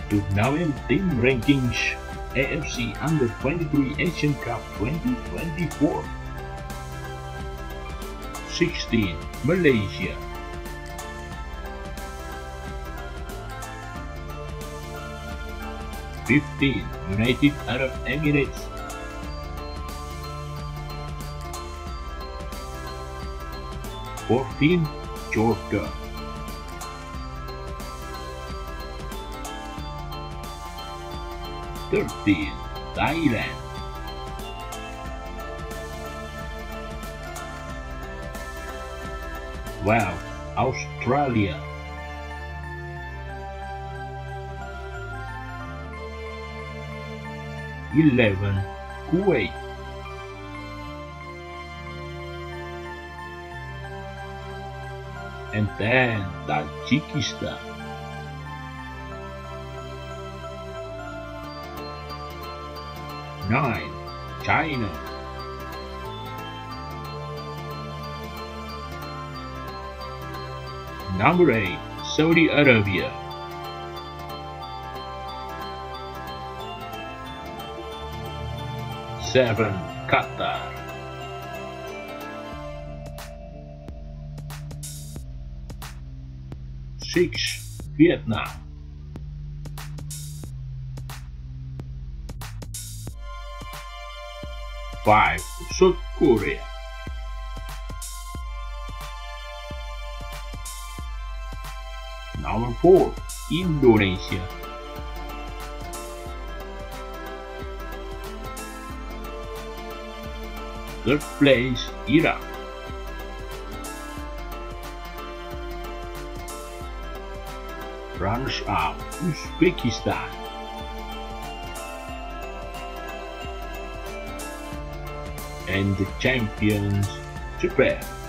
Tournament Team Rankings AFC U23 Asian Cup 2024. 16. Malaysia. 15. United Arab Emirates. 14. Jordan. 13. Thailand. 12. Australia. 11. Kuwait. 10. Tajikistan. 9. China. 8. Saudi Arabia. 7. Qatar. 6. Vietnam. 5. South Korea. 4. Indonesia. 3rd place, Iraq. 'Runners-up, Uzbekistan. 'And the champions, Japan.